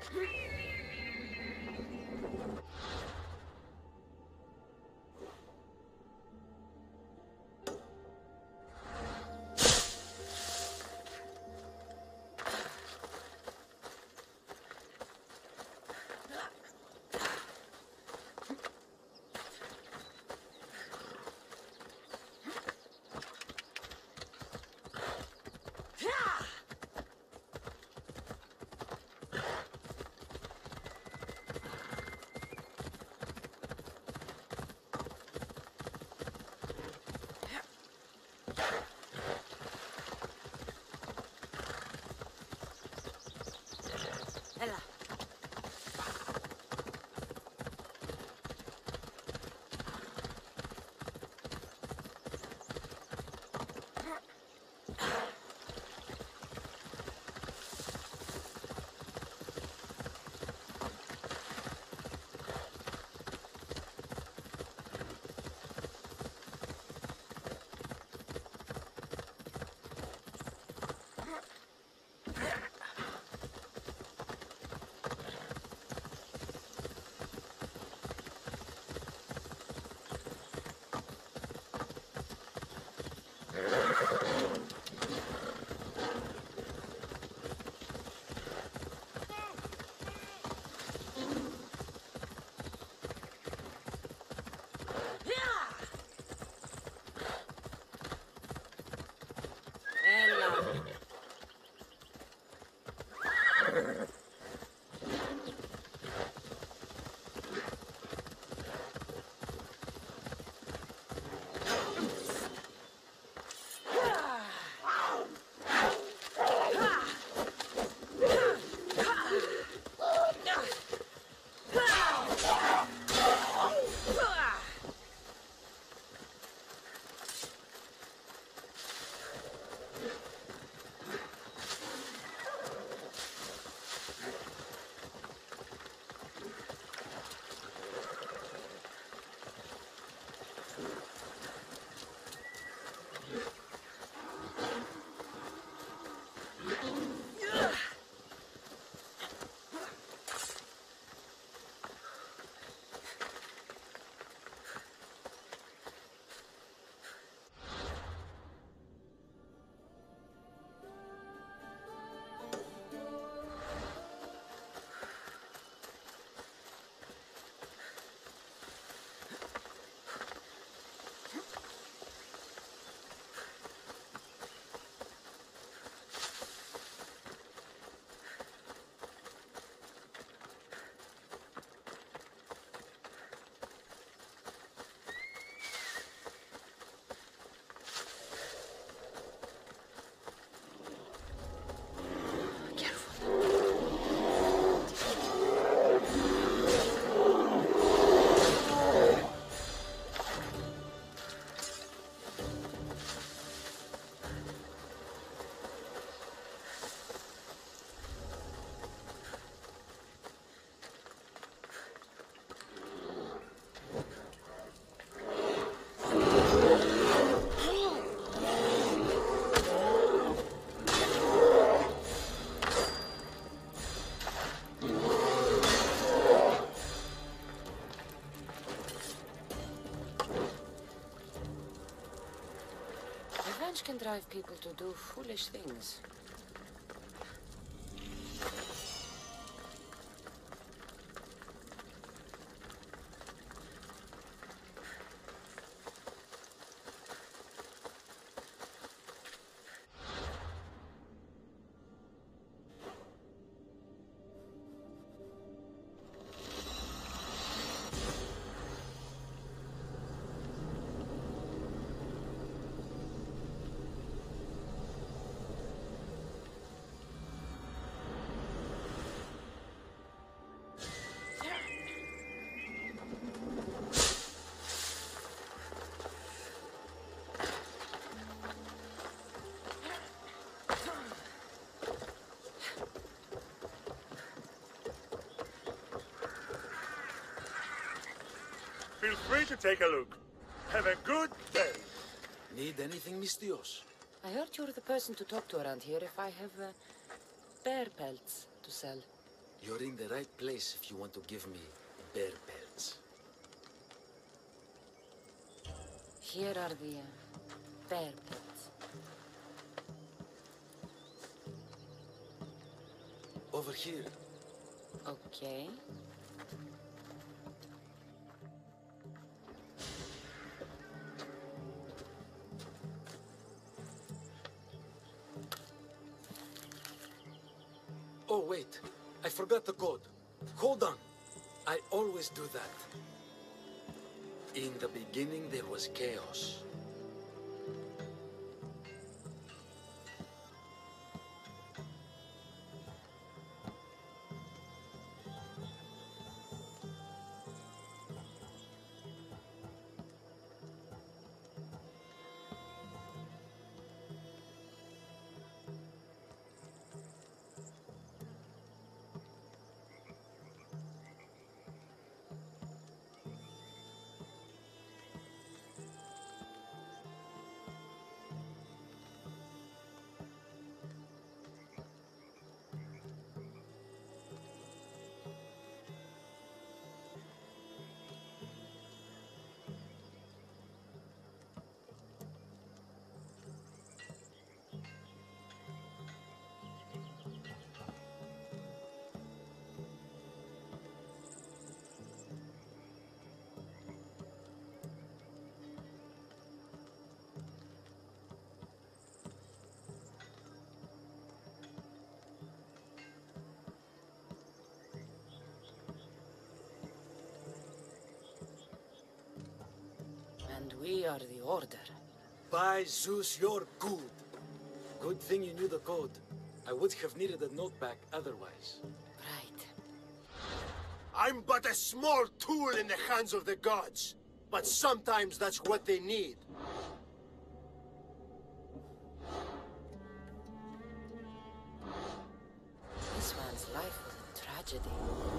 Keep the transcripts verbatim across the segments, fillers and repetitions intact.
Revenge can drive people to do foolish things. Feel free to take a look. Have a good day. Need anything, Mistios? I heard you're the person to talk to around here if I have uh, bear pelts to sell. You're in the right place if you want to give me bear pelts. Here are the uh, bear pits. Over here. Okay. Oh, wait. I forgot the code. Hold on. I always do that. In the beginning, there was chaos. And we are the Order. By Zeus, you're good. Good thing you knew the code. I would have needed a notebook otherwise. Right. I'm but a small tool in the hands of the gods. But sometimes that's what they need. This man's life was a tragedy.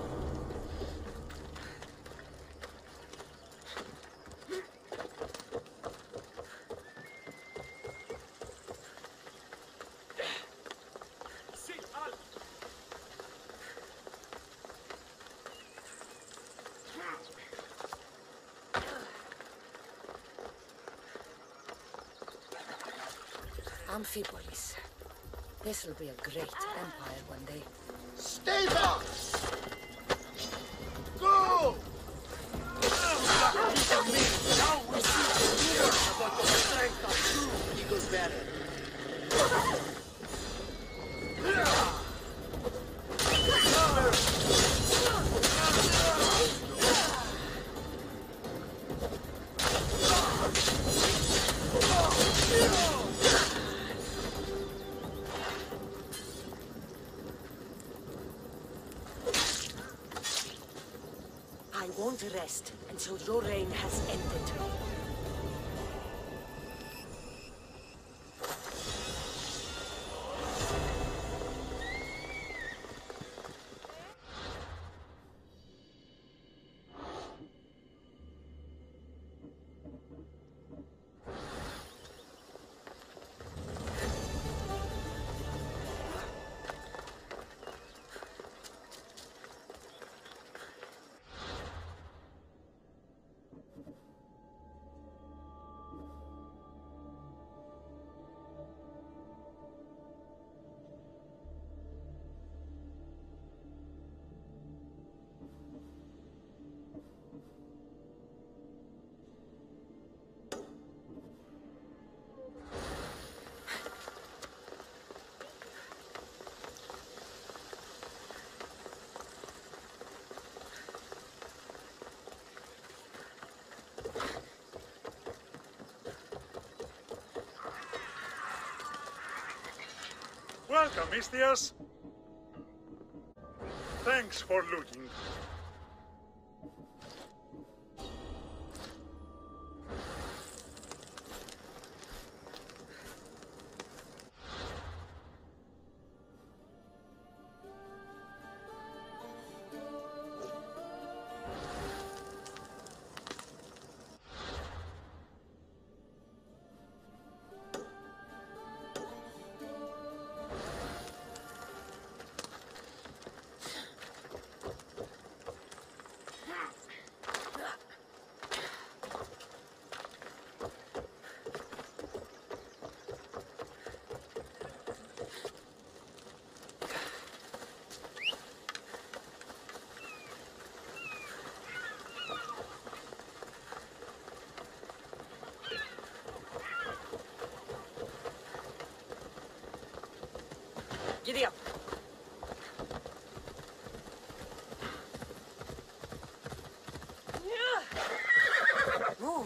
Amphipolis. This'll be a great empire one day. Stay back! Go! Now we see more about the strength of true Eagle Bearer. I won't rest until your reign has ended. Welcome, Mistias. Thanks for looting. Giddy up. Move.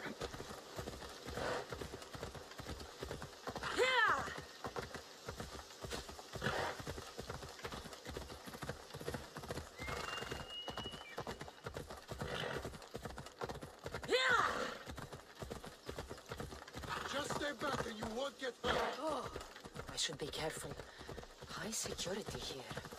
Just stay back and you won't get hurt. Oh, I should be careful. High security here.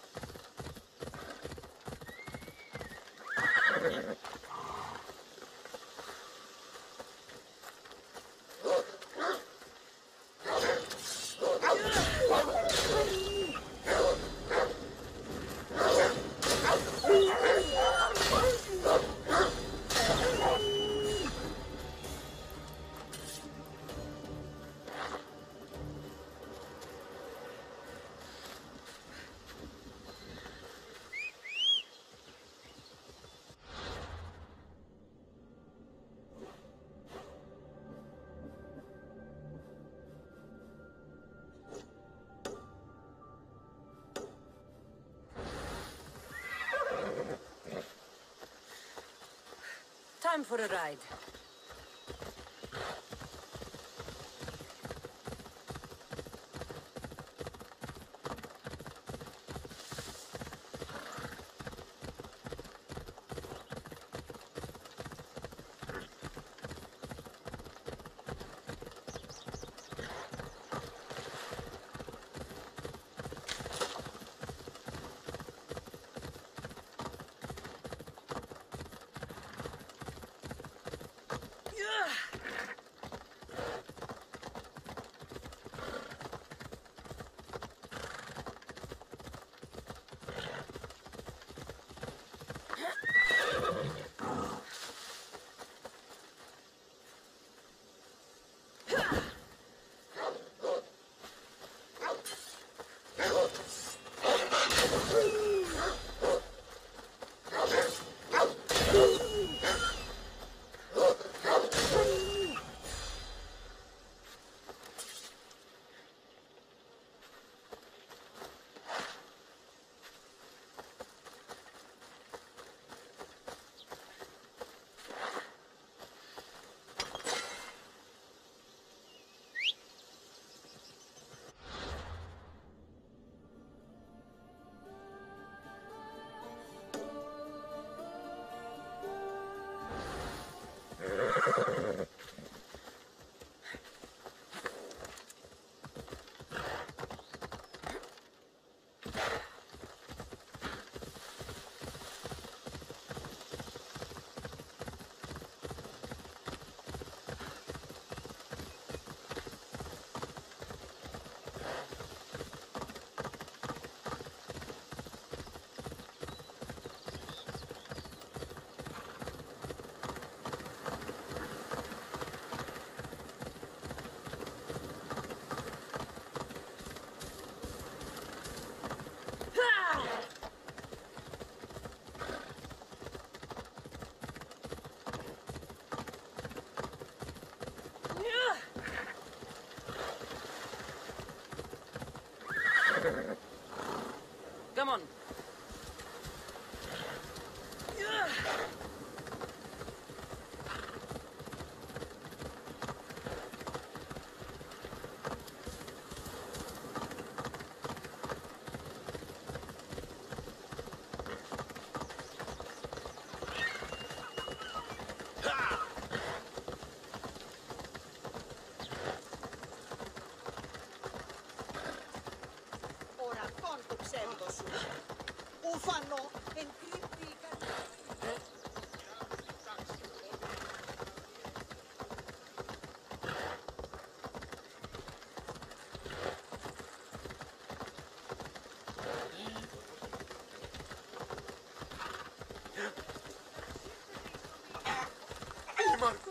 Time for a ride. Come on. Ora conto pseudo su. Ufano en critica. Marco!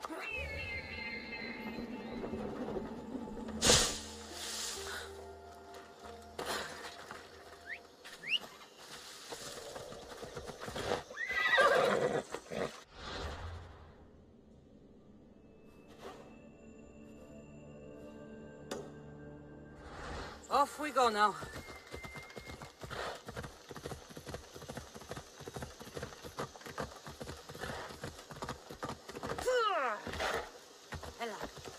Off we go now. Hello.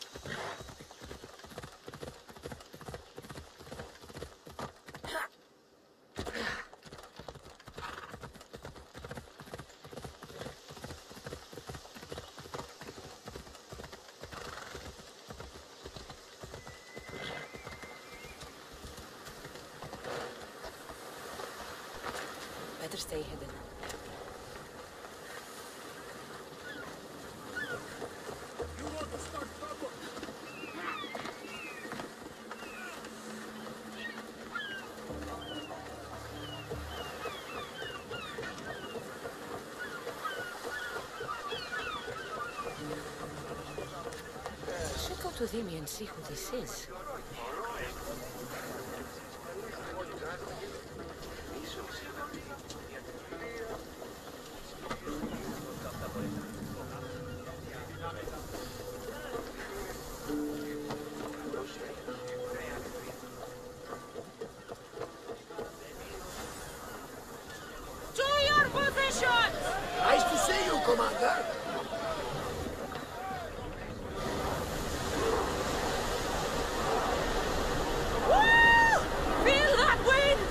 Better stay hidden. You want to start trouble? Should go to Vimy and see who this is. To your positions! Nice to see you, Commander. Woo! Feel that wind!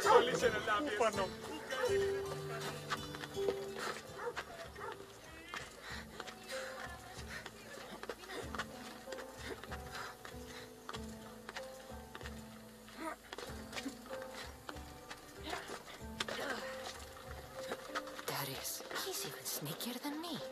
Ufano. Darius, he's even sneakier than me.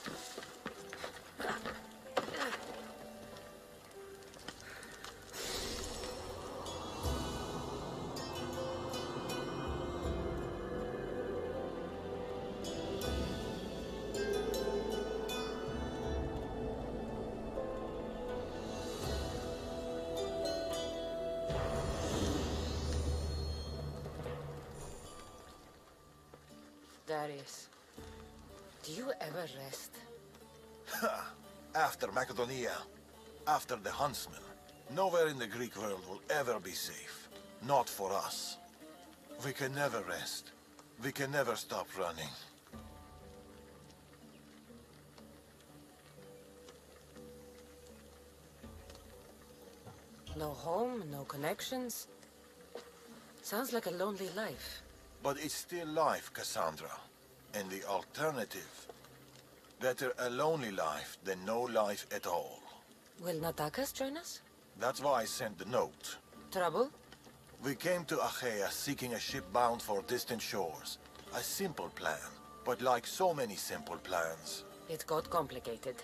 Darius, do you ever rest? After Macedonia, after the Huntsman, nowhere in the Greek world will ever be safe. Not for us. We can never rest. We can never stop running. No home, no connections. Sounds like a lonely life. But it's still life, Cassandra. And the alternative? Better a lonely life than no life at all. Will Natakas join us? That's why I sent the note. Trouble? We came to Achaea seeking a ship bound for distant shores. A simple plan, but like so many simple plans. It got complicated.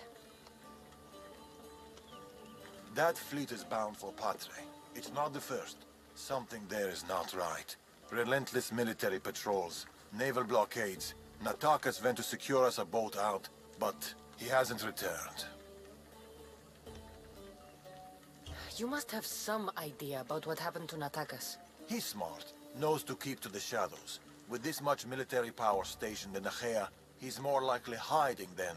That fleet is bound for Patre. It's not the first. Something there is not right. Relentless military patrols, naval blockades. Natakas went to secure us a boat out, but he hasn't returned. You must have some idea about what happened to Natakas. He's smart, knows to keep to the shadows. With this much military power stationed in Achaea, he's more likely hiding than...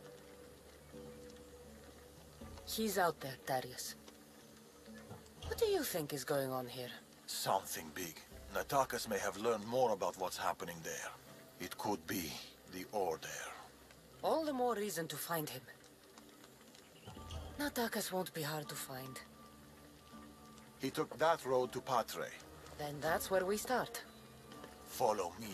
He's out there, Darius. What do you think is going on here? Something big. Natakas may have learned more about what's happening there. It could be the Order. All the more reason to find him. Natakas won't be hard to find. He took that road to Patre. Then that's where we start. Follow me.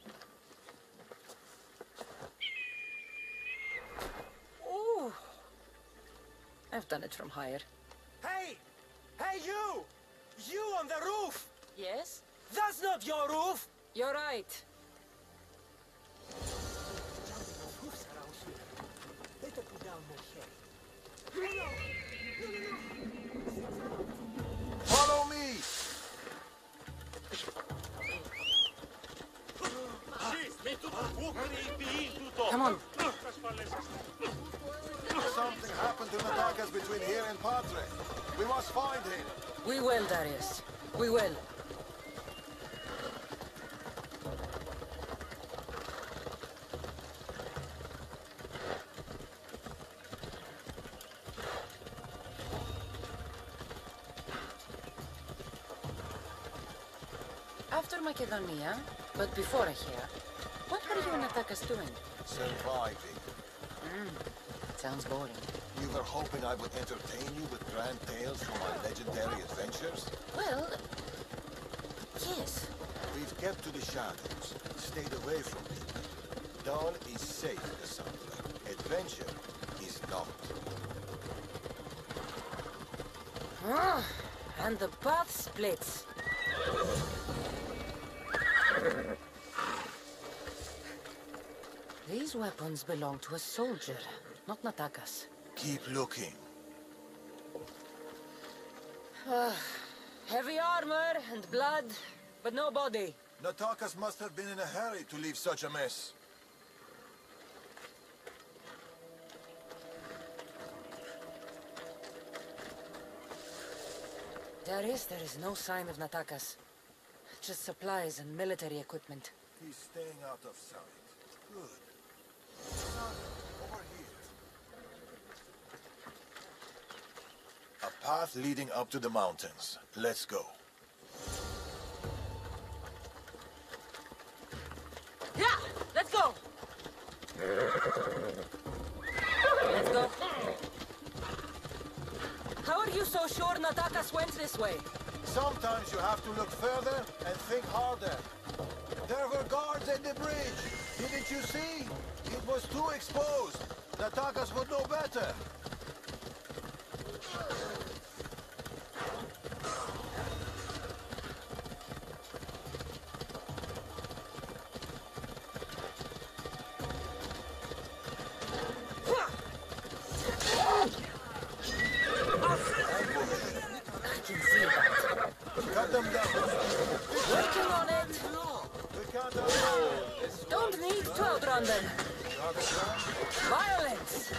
Ooh. I've done it from higher. Hey! Hey, you! You on the roof! Yes? That's not your roof! You're right. Follow me! Come on. Something happened to Natakas between here and Patre. We must find him. We will, Darius. We will. After Macedonia, but before Achaea, what were you and Natakas doing? Surviving. Sounds boring. You were hoping I would entertain you with grand tales from my legendary adventures? Well, yes. We've kept to the shadows, stayed away from people. Dawn is safe, Cassandra. Adventure is not. Ah, and the path splits. These weapons belong to a soldier, not Natakas. Keep looking. Ah, heavy armor and blood, but no body. Natakas must have been in a hurry to leave such a mess. Darius, there is no sign of Natakas. Just supplies and military equipment. He's staying out of sight. Good. Son, over here. A path leading up to the mountains. Let's go. Yeah, let's go. Let's go. How are you so sure Natakas went this way? Sometimes you have to look further and think harder. There were guards at the bridge. Didn't you see? It was too exposed. The Takas would know better. I can see that. Cut them down. Working on it. We can't outrun. Don't need to outrun them. Violence.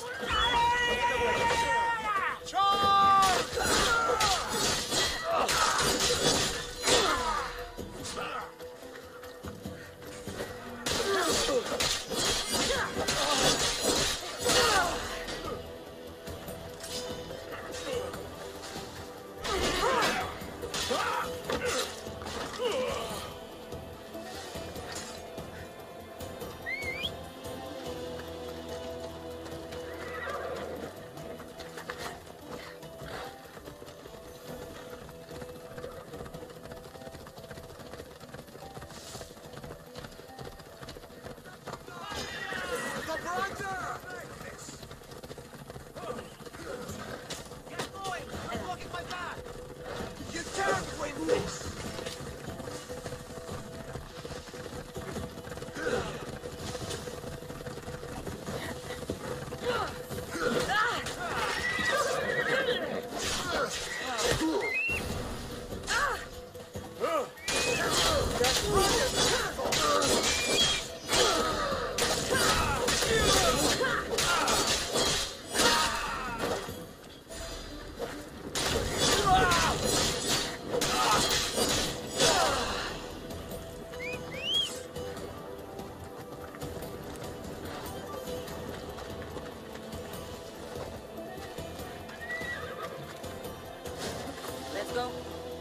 Let's go.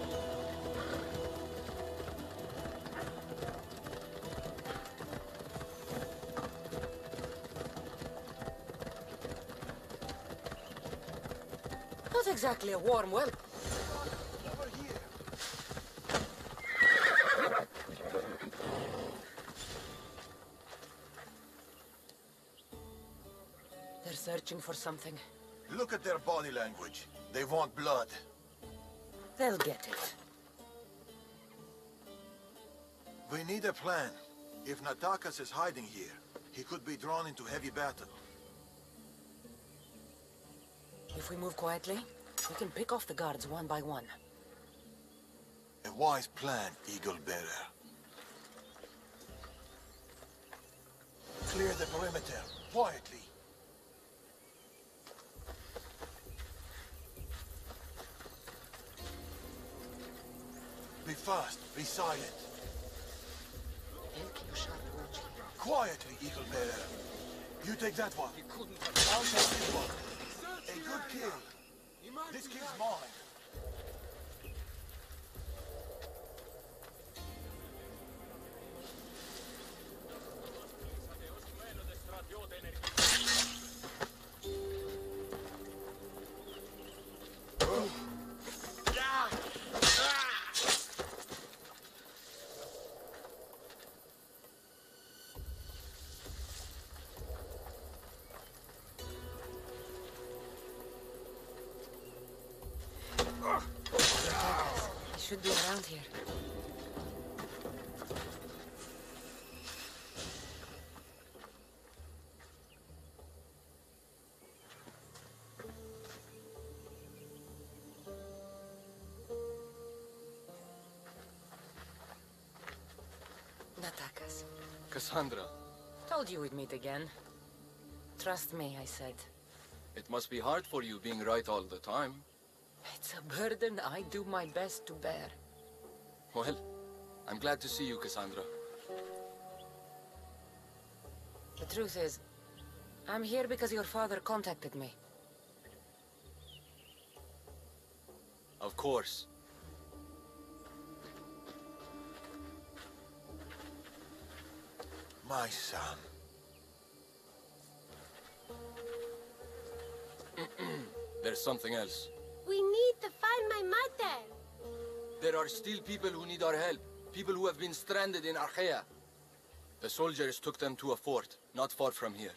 Not exactly a warm welcome. Over here. They're searching for something. Look at their body language. They want blood. They'll get it. We need a plan. If Natakas is hiding here, he could be drawn into heavy battle. If we move quietly, we can pick off the guards one by one. A wise plan, Eagle Bearer. Clear the perimeter, quietly. Be fast, be silent. Quietly, Eagle Bearer. You take that one. I'll take this one. A good kill. This kill's mine. They should be around here. Natakas. Cassandra, Told you we'd meet again. Trust me, I said. it must be hard for you being right all the time. It's a burden I do my best to bear. Well, I'm glad to see you, Cassandra. The truth is, I'm here because your father contacted me. Of course. My son. There's something else. We need to find my mother. there are still people who need our help. People who have been stranded in Archaea. The soldiers took them to a fort, not far from here.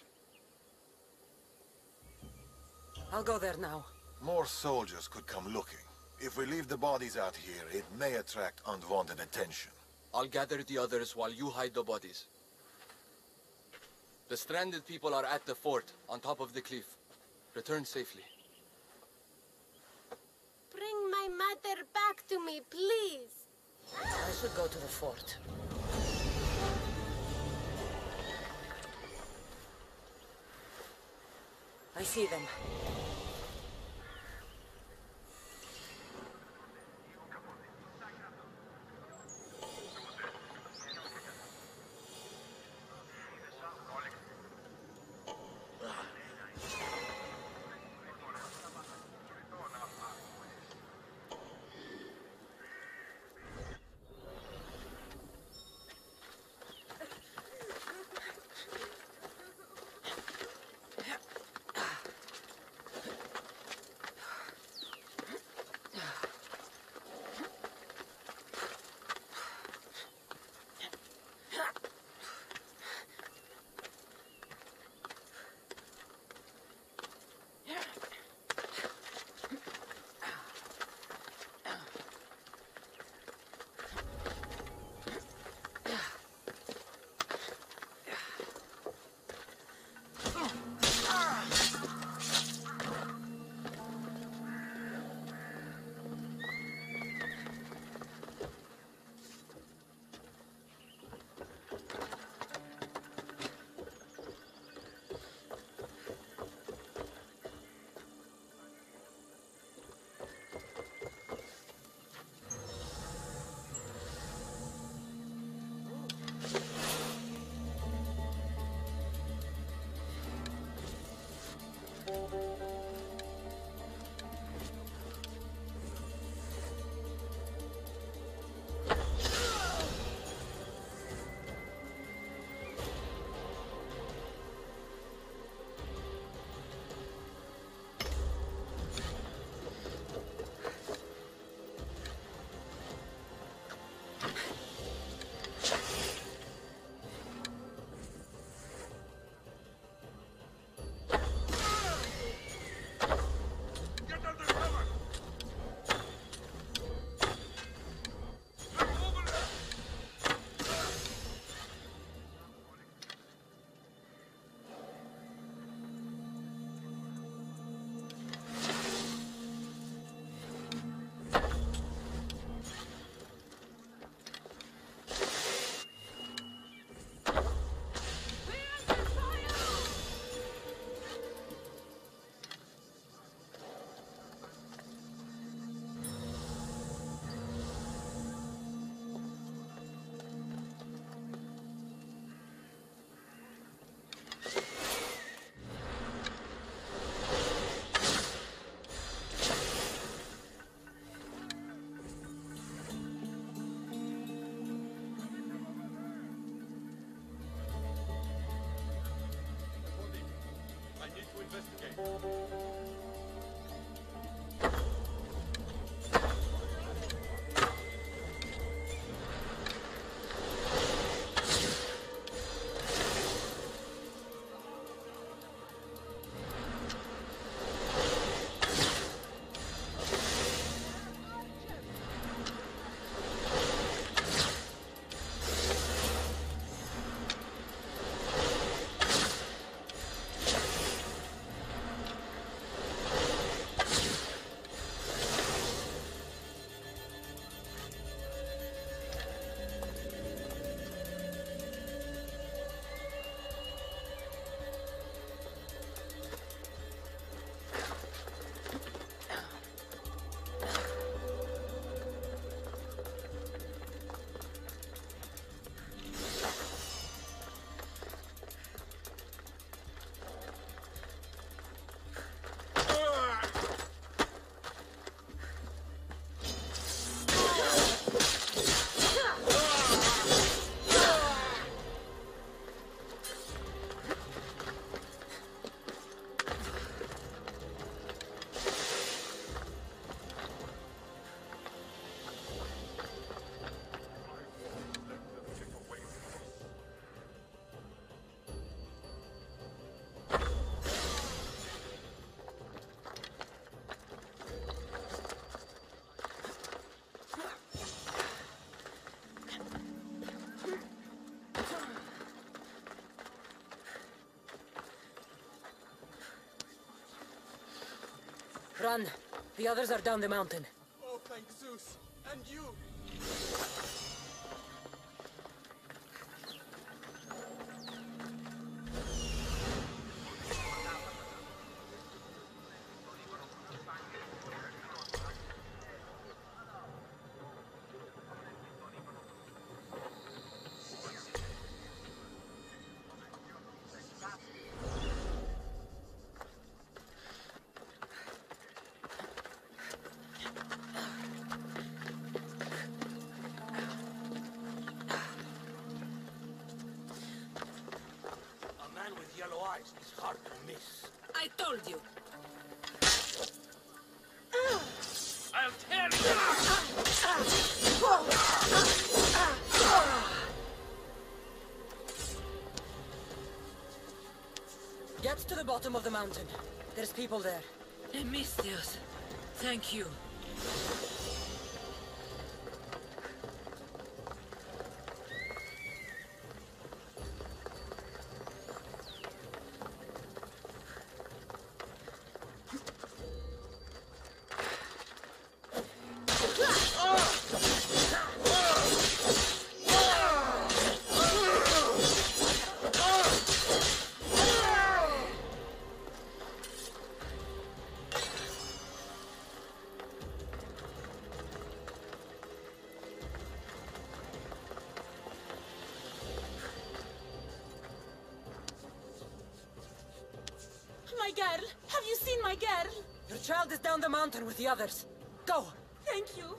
I'll go there now. More soldiers could come looking. If we leave the bodies out here, it may attract unwanted attention. I'll gather the others while you hide the bodies. The stranded people are at the fort, on top of the cliff. Return safely. Bring my mother back to me, please. I should go to the fort. I see them. Run. The others are down the mountain. Oh, thank Zeus. And you. Yellow eyes is hard to miss. I told you. I'll tear you! Get to the bottom of the mountain. There's people there. Emistios, thank you. My girl! Have you seen my girl? Your child is down the mountain with the others. Go! Thank you.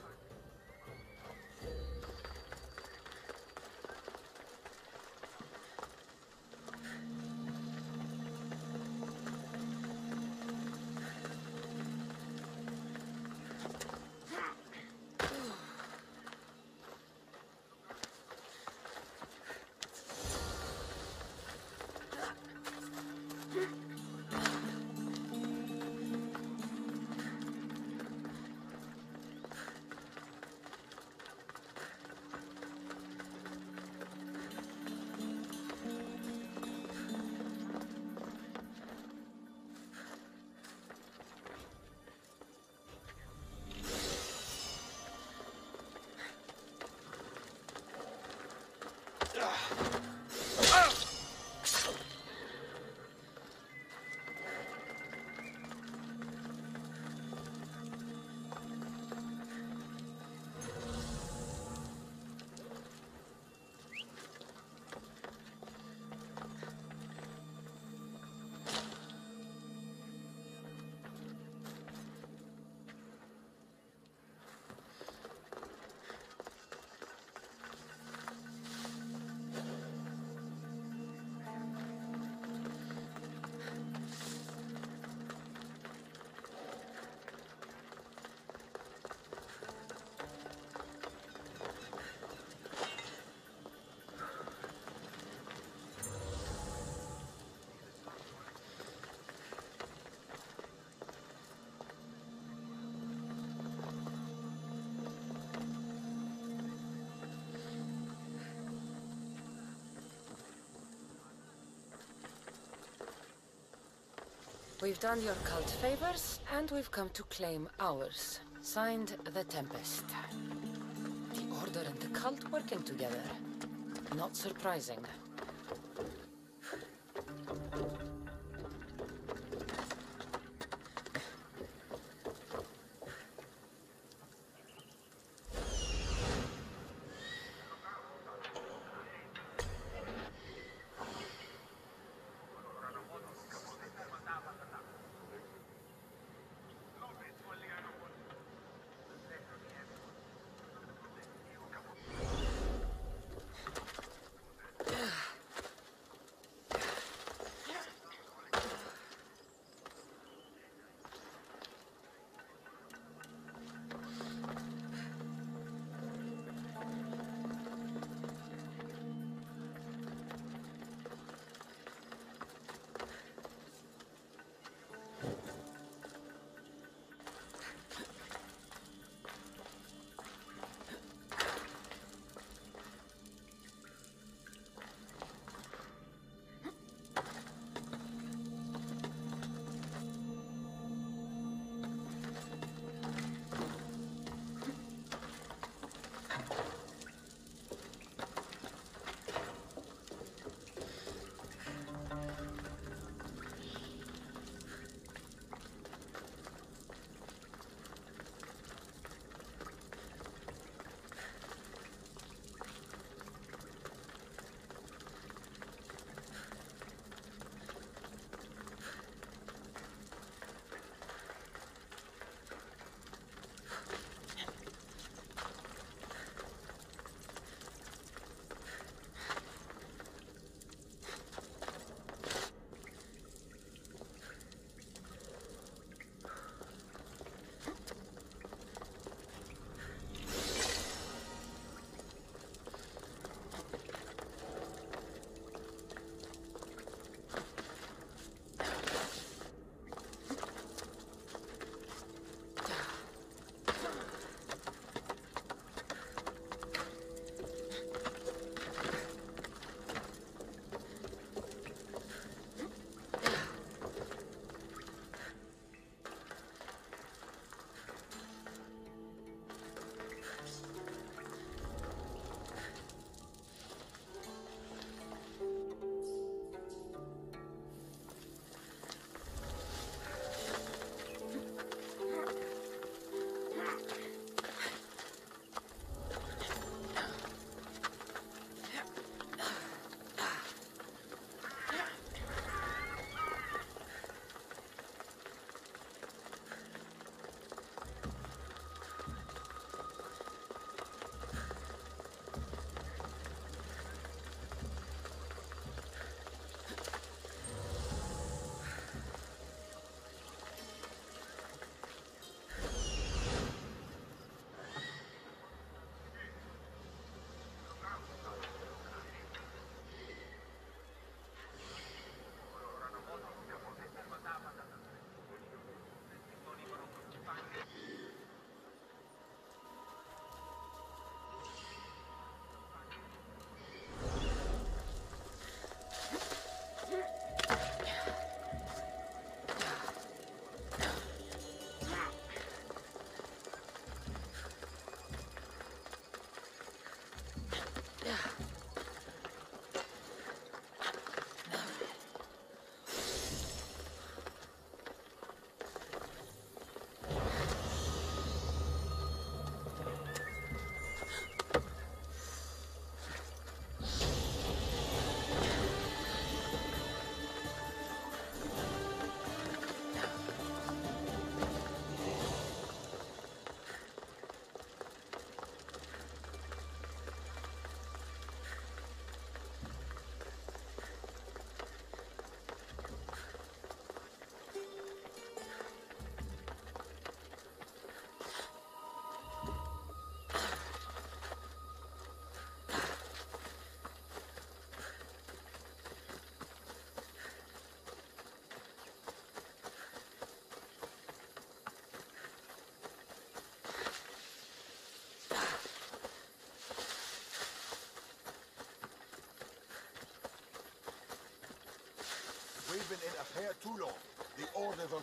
We've done your cult favors, and we've come to claim ours. Signed, The Tempest. The Order and the cult working together. Not surprising.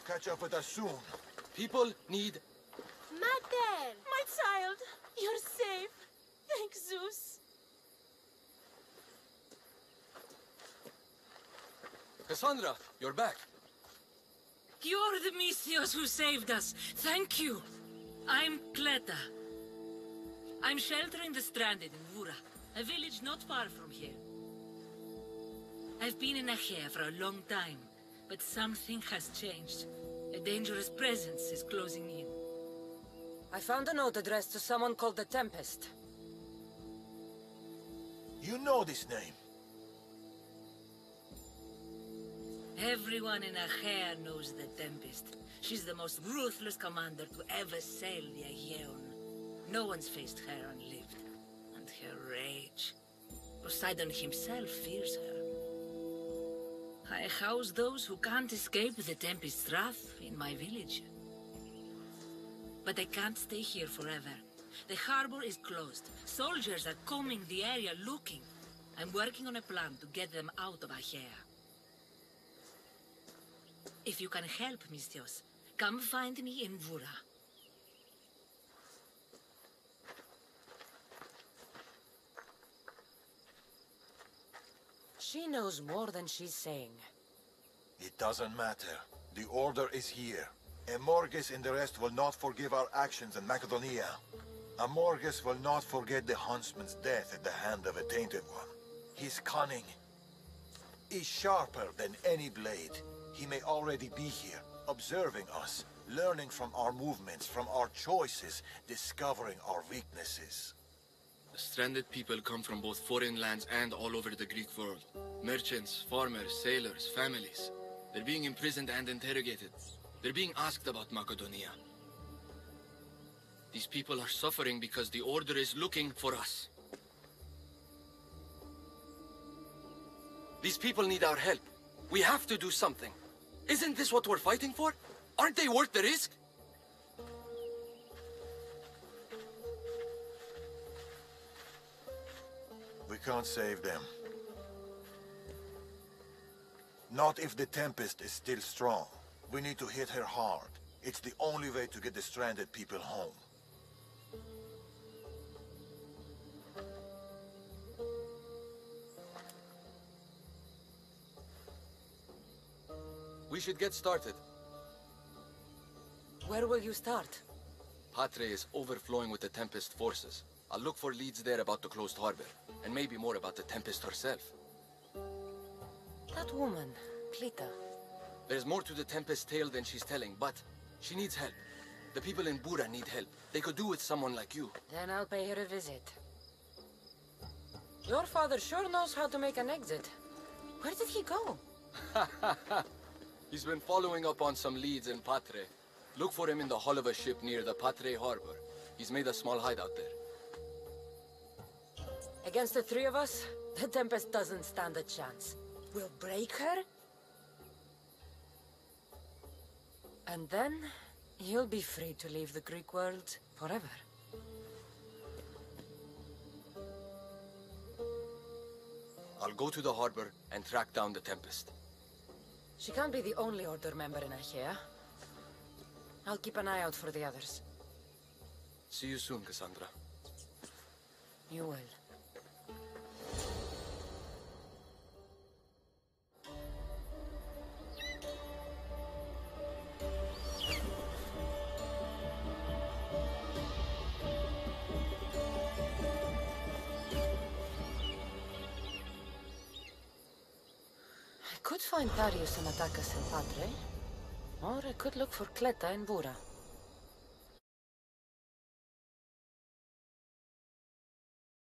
catch up with us soon. People need... Mater! My child, you're safe. Thank Zeus. Cassandra, you're back. You're the Misthios who saved us. Thank you. I'm Cleta. I'm sheltering the stranded in Vura, a village not far from here. I've been in Achaea for a long time, but something has changed. A dangerous presence is closing in. I found a note addressed to someone called the Tempest. You know this name. Everyone in Achaea knows the Tempest. She's the most ruthless commander to ever sail the Aegean. No one's faced her unlived. And her rage. Poseidon himself fears her. I house those who can't escape the Tempest's wrath in my village. But I can't stay here forever. The harbor is closed. Soldiers are combing the area looking. I'm working on a plan to get them out of Achaea. If you can help, Misthios, come find me in Vura. She knows more than she's saying. It doesn't matter. The Order is here. Amorges and the rest will not forgive our actions in Macedonia. Amorges will not forget the huntsman's death at the hand of a tainted one. His cunning is sharper than any blade. He may already be here, observing us, learning from our movements, from our choices, discovering our weaknesses. The stranded people come from both foreign lands and all over the Greek world. Merchants, farmers, sailors, families. They're being imprisoned and interrogated. They're being asked about Macedonia. These people are suffering because the Order is looking for us. These people need our help. We have to do something. Isn't this what we're fighting for? Aren't they worth the risk? We can't save them. Not if the Tempest is still strong. We need to hit her hard. It's the only way to get the stranded people home. We should get started. Where will you start? Patre is overflowing with the Tempest forces. I'll look for leads there about the closed harbor, and maybe more about the Tempest herself. That woman, Cleta. There's more to the Tempest tale than she's telling, but she needs help. The people in Bura need help. They could do with someone like you. Then I'll pay her a visit. Your father sure knows how to make an exit. Where did he go? He's been following up on some leads in Patre. Look for him in the hull of a ship near the Patre harbor. He's made a small hideout there. Against the three of us, the Tempest doesn't stand a chance. We'll break her. And then, you'll be free to leave the Greek world forever. I'll go to the harbor and track down the Tempest. She can't be the only Order member in Achaea. I'll keep an eye out for the others. See you soon, Cassandra. You will. I could find Darius and Attacus in Patre, or I could look for Cleta in Bura.